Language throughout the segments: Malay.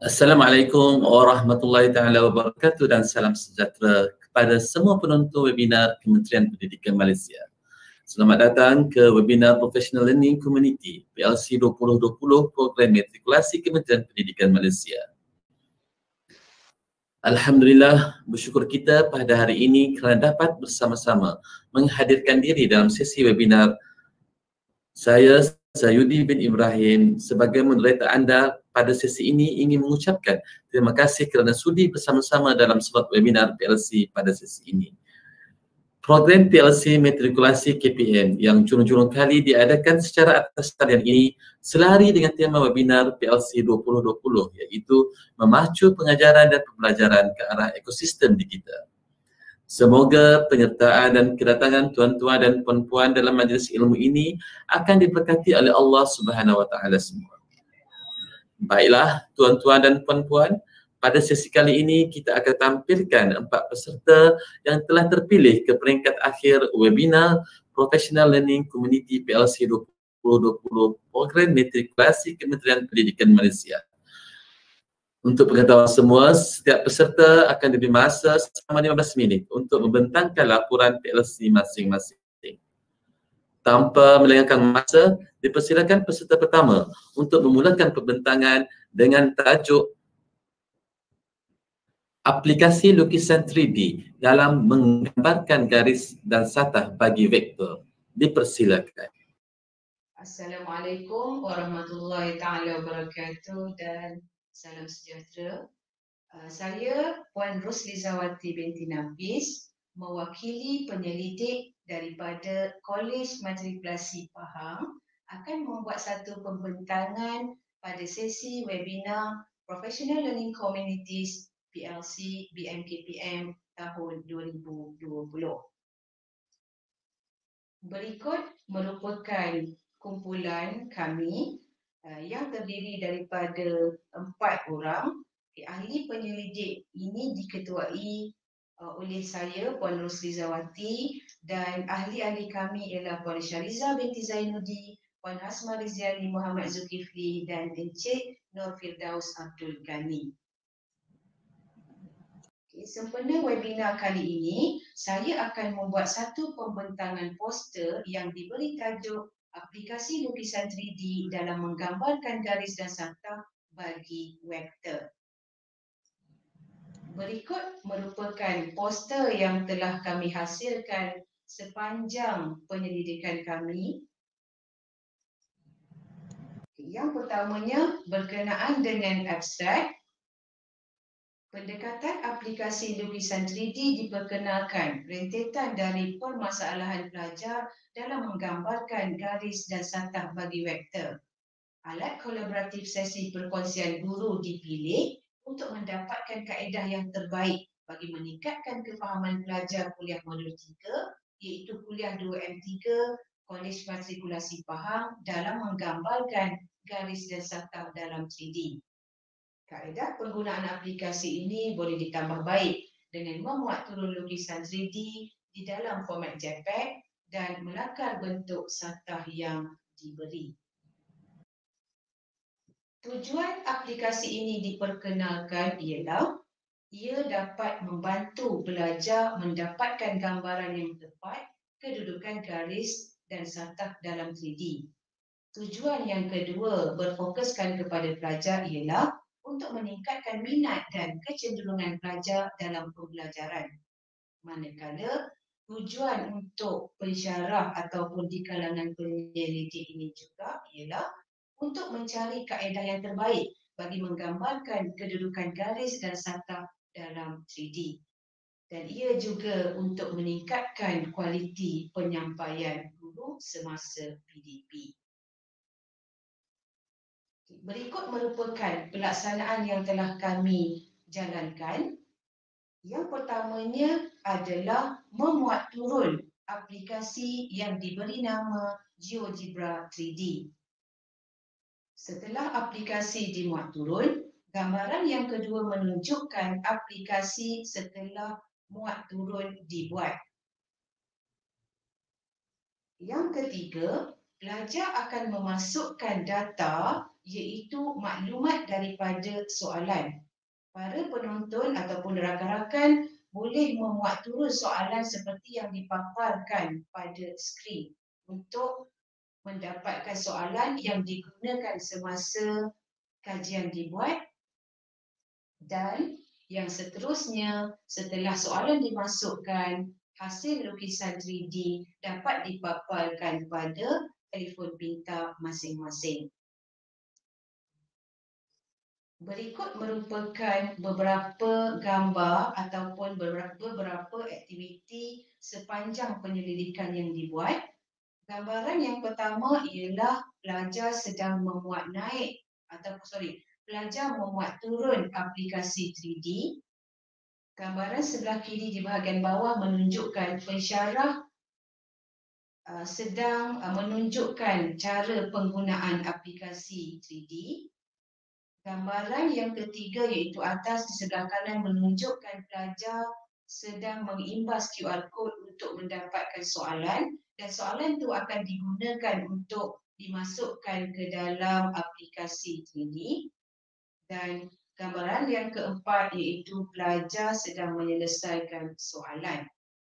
Assalamualaikum warahmatullahi taala wabarakatuh dan salam sejahtera kepada semua penonton webinar Kementerian Pendidikan Malaysia. Selamat datang ke webinar Professional Learning Community PLC 2020 Program Matrikulasi Kementerian Pendidikan Malaysia. Alhamdulillah, bersyukur kita pada hari ini kerana dapat bersama-sama menghadirkan diri dalam sesi webinar. Saya Zayudi bin Ibrahim sebagai moderator anda pada sesi ini ingin mengucapkan terima kasih kerana sudi bersama-sama dalam slot webinar PLC pada sesi ini. Program PLC Matrikulasi KPM yang jurung-jurung kali diadakan secara atas talian ini selari dengan tema webinar PLC 2020 iaitu memacu pengajaran dan pembelajaran ke arah ekosistem digital. Semoga penyertaan dan kedatangan tuan-tuan dan puan-puan dalam majlis ilmu ini akan diberkati oleh Allah Subhanahu Wa Taala semua. Baiklah tuan-tuan dan puan-puan, pada sesi kali ini kita akan tampilkan 4 peserta yang telah terpilih ke peringkat akhir webinar Professional Learning Community PLC 2020 Program Matrikulasi Kementerian Pendidikan Malaysia. Untuk pengetahuan semua, setiap peserta akan diberi masa selama 15 minit untuk membentangkan laporan PLC masing-masing. Tanpa melengahkan masa, dipersilakan peserta pertama untuk memulakan pembentangan dengan tajuk aplikasi lukisan 3D dalam menggambarkan garis dan satah bagi vektor. Dipersilakan. Assalamualaikum warahmatullahi taala wabarakatuh dan salam sejahtera. Saya Puan Roslizawati binti Nafis, mewakili penyelidik daripada Kolej Matrikulasi Pahang, akan membuat satu pembentangan pada sesi webinar Professional Learning Communities PLC BMKPM tahun 2020. Berikut merupakan kumpulan kami yang terdiri daripada 4 orang. Ahli penyelidik ini diketuai oleh saya, Puan Roslizawati, dan ahli-ahli kami ialah Puan Syariza binti Zainuddin, Puan Hasma Riziali Muhammad Zulkifli dan Encik Nur Firdaus Abdul Ghani. Sempena webinar kali ini, saya akan membuat satu pembentangan poster yang diberi tajuk aplikasi lukisan 3D dalam menggambarkan garis dan satah bagi vektor. Berikut merupakan poster yang telah kami hasilkan sepanjang penyelidikan kami. Yang pertamanya berkenaan dengan abstrak. Pendekatan aplikasi lukisan 3D diperkenalkan rentetan dari permasalahan pelajar dalam menggambarkan garis dan satah bagi vektor. Alat kolaboratif sesi perkongsian guru dipilih untuk mendapatkan kaedah yang terbaik bagi meningkatkan kefahaman pelajar kuliah modul 3 iaitu kuliah 2M3 Kolej Matrikulasi Pahang dalam menggambarkan garis dan satah dalam 3D. Kaedah penggunaan aplikasi ini boleh ditambah baik dengan memuat turun lukisan 3D di dalam format JPEG dan melakar bentuk satah yang diberi. Tujuan aplikasi ini diperkenalkan ialah ia dapat membantu pelajar mendapatkan gambaran yang tepat kedudukan garis dan satah dalam 3D. Tujuan yang kedua berfokuskan kepada pelajar ialah untuk meningkatkan minat dan kecenderungan pelajar dalam pembelajaran. Manakala tujuan untuk pensyarah ataupun di kalangan penyelidik ini juga ialah untuk mencari kaedah yang terbaik bagi menggambarkan kedudukan garis dan satah dalam 3D. Dan ia juga untuk meningkatkan kualiti penyampaian guru semasa PDP. Berikut merupakan pelaksanaan yang telah kami jalankan. Yang pertamanya adalah memuat turun aplikasi yang diberi nama GeoGebra 3D. Setelah aplikasi dimuat turun, gambaran yang kedua menunjukkan aplikasi setelah muat turun dibuat. Yang ketiga, pelajar akan memasukkan data iaitu maklumat daripada soalan. Para penonton ataupun rakan-rakan boleh memuat turun soalan seperti yang dipaparkan pada skrin untuk mendapatkan soalan yang digunakan semasa kajian dibuat. Dan yang seterusnya, setelah soalan dimasukkan, hasil lukisan 3D dapat dipaparkan pada telefon pintar masing-masing. Berikut merupakan beberapa gambar ataupun beberapa aktiviti sepanjang penyelidikan yang dibuat. Gambaran yang pertama ialah pelajar sedang memuat naik pelajar memuat turun aplikasi 3D. Gambaran sebelah kiri di bahagian bawah menunjukkan pensyarah sedang menunjukkan cara penggunaan aplikasi 3D. Gambaran yang ketiga iaitu atas di sebelah kanan menunjukkan pelajar sedang mengimbas QR code untuk mendapatkan soalan dan soalan itu akan digunakan untuk dimasukkan ke dalam aplikasi 3D. Dan gambaran yang keempat iaitu pelajar sedang menyelesaikan soalan.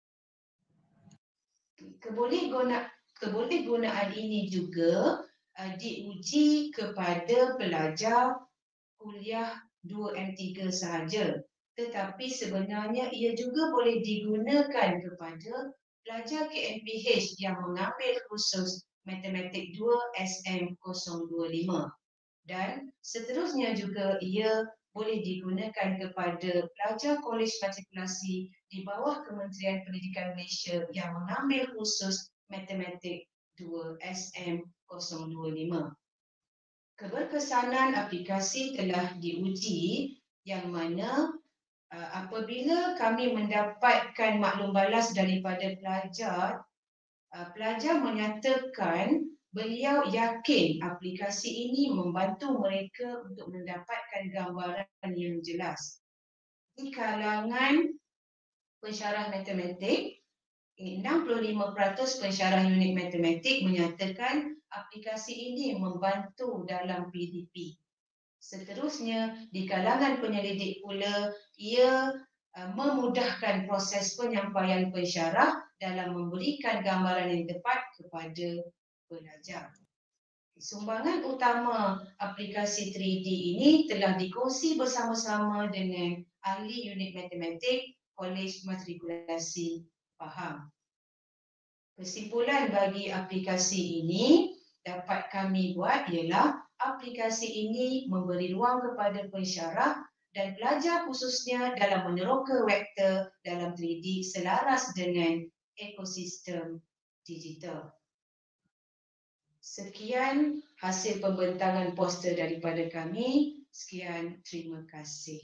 Kebolehgunaan ini juga diuji kepada pelajar kuliah 2M3 sahaja. Tetapi sebenarnya ia juga boleh digunakan kepada pelajar KMPH yang mengambil khusus Matematik 2 SM025. Dan seterusnya juga ia boleh digunakan kepada pelajar Kolej Matrikulasi di bawah Kementerian Pendidikan Malaysia yang mengambil khusus Matematik 2 SM025. Keberkesanan aplikasi telah diuji yang mana apabila kami mendapatkan maklum balas daripada pelajar, pelajar menyatakan beliau yakin aplikasi ini membantu mereka untuk mendapatkan gambaran yang jelas. Di kalangan pensyarah matematik, 65% pensyarah unit matematik menyatakan aplikasi ini membantu dalam PDP. Seterusnya, di kalangan penyelidik pula, ia memudahkan proses penyampaian pensyarah dalam memberikan gambaran yang tepat kepada pelajar. Sumbangan utama aplikasi 3D ini telah dikongsi bersama-sama dengan ahli unit matematik Kolej Matrikulasi Pahang. Kesimpulan bagi aplikasi ini dapat kami buat ialah aplikasi ini memberi ruang kepada pensyarah dan pelajar khususnya dalam meneroka vektor dalam 3D selaras dengan ekosistem digital. Sekian hasil pembentangan poster daripada kami. Sekian, terima kasih.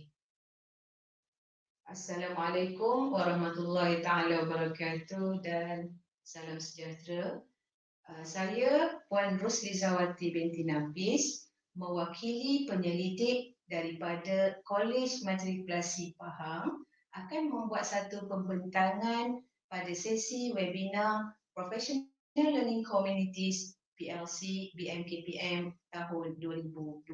Assalamualaikum warahmatullahi taala wabarakatuh dan salam sejahtera. Saya Puan Roslizawati binti Nafis, mewakili penyelidik daripada Kolej Matrikulasi Pahang, akan membuat satu pembentangan pada sesi webinar Professional Learning Communities PLC BMKPM tahun 2020.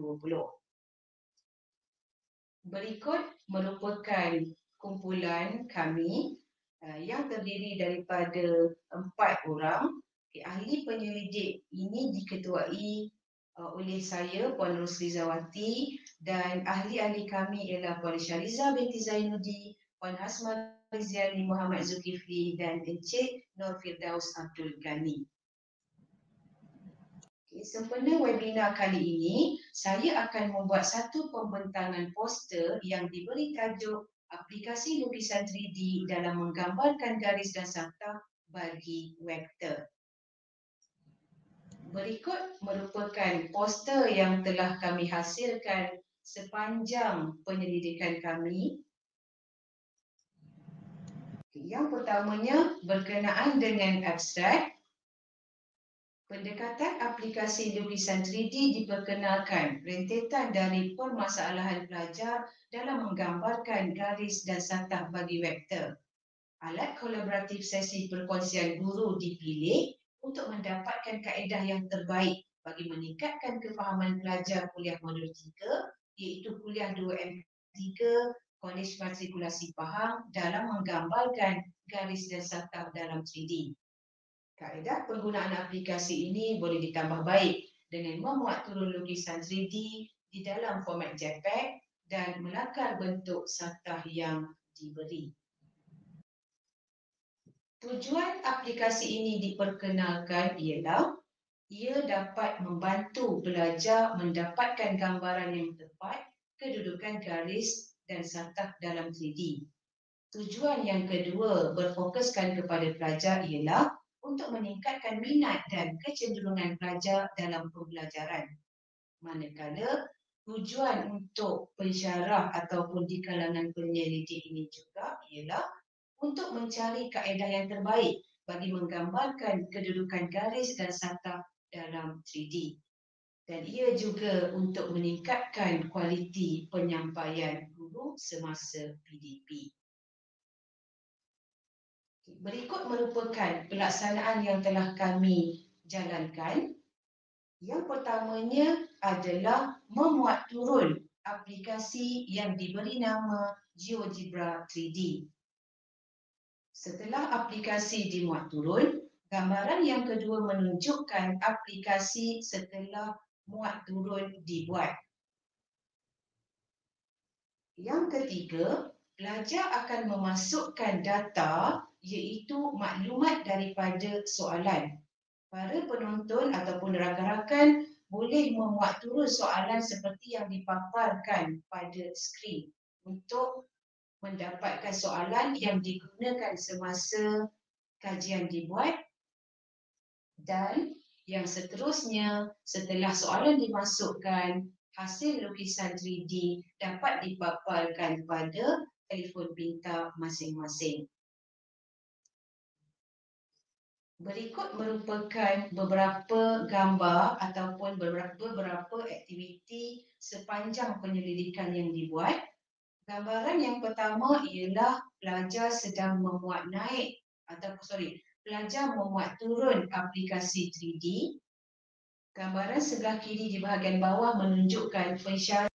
Berikut merupakan kumpulan kami yang terdiri daripada 4 orang. Ahli penyelidik ini diketuai oleh saya, Puan Roslizawati, dan ahli-ahli kami ialah Puan Syariza binti Zainuddin, Puan Hasma Riziani Muhammad Zulkifli dan Encik Nur Firdaus Abdul Ghani. Sempena webinar kali ini, saya akan membuat satu pembentangan poster yang diberi tajuk Aplikasi Lukisan 3D dalam Menggambarkan Garis dan Satah bagi Vektor. Berikut merupakan poster yang telah kami hasilkan sepanjang penyelidikan kami. Yang pertamanya berkenaan dengan abstrak. Pendekatan aplikasi lukisan 3D diperkenalkan rentetan dari permasalahan pelajar dalam menggambarkan garis dan satah bagi vektor. Alat kolaboratif sesi perkongsian guru dipilih untuk mendapatkan kaedah yang terbaik bagi meningkatkan kefahaman pelajar kuliah modul 3 iaitu kuliah 2M3 Kolej Matrikulasi Pahang dalam menggambarkan garis dan satah dalam 3D. Kaedah penggunaan aplikasi ini boleh ditambah baik dengan memuat turun lukisan 3D di dalam format JPEG dan menakar bentuk satah yang diberi. Tujuan aplikasi ini diperkenalkan ialah ia dapat membantu pelajar mendapatkan gambaran yang tepat kedudukan garis dan satah dalam 3D. Tujuan yang kedua berfokuskan kepada pelajar ialah untuk meningkatkan minat dan kecenderungan pelajar dalam pembelajaran. Manakala tujuan untuk pensyarah ataupun di kalangan penyelidik ini juga ialah untuk mencari kaedah yang terbaik bagi menggambarkan kedudukan garis dan satah dalam 3D. Dan ia juga untuk meningkatkan kualiti penyampaian guru semasa PDP. Berikut merupakan pelaksanaan yang telah kami jalankan. Yang pertamanya adalah memuat turun aplikasi yang diberi nama GeoGebra 3D. Setelah aplikasi dimuat turun, gambaran yang kedua menunjukkan aplikasi setelah muat turun dibuat. Yang ketiga, pelajar akan memasukkan data iaitu maklumat daripada soalan. Para penonton ataupun rakan-rakan boleh memuat turun soalan seperti yang dipaparkan pada skrin untuk mendapatkan soalan yang digunakan semasa kajian dibuat, dan yang seterusnya setelah soalan dimasukkan, hasil lukisan 3D dapat dipaparkan pada telefon pintar masing-masing. Berikut merupakan beberapa gambar ataupun beberapa aktiviti sepanjang penyelidikan yang dibuat. Gambaran yang pertama ialah pelajar sedang memuat pelajar memuat turun aplikasi 3D. Gambaran sebelah kiri di bahagian bawah menunjukkan pensyarah